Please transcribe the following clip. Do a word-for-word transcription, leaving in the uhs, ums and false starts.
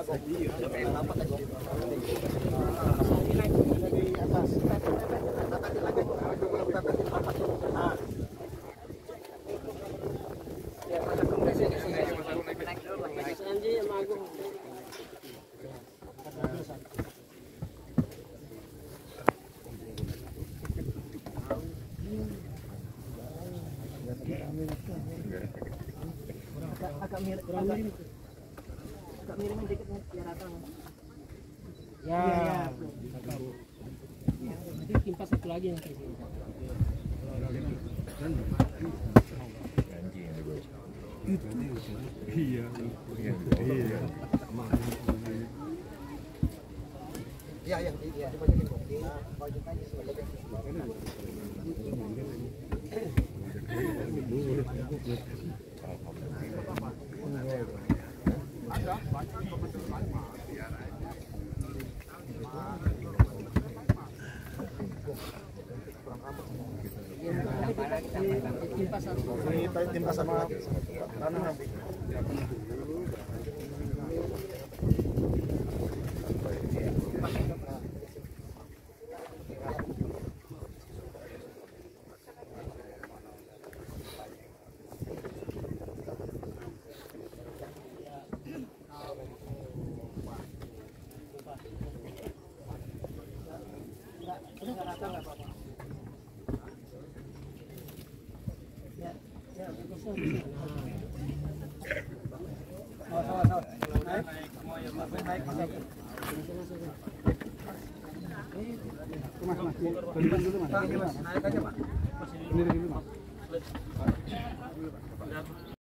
agak mirip agak mirip agak mirip dikit biar rata ya, ya, ya. Nanti timpa satu lagi yang kayak gini. Iya, iya. ya yang iya dibanyakin kopi wajib aja sebagai timpa sama tanah nanti. Mas, mas, dulu mas. Naik aja mas. Ini dulu mas.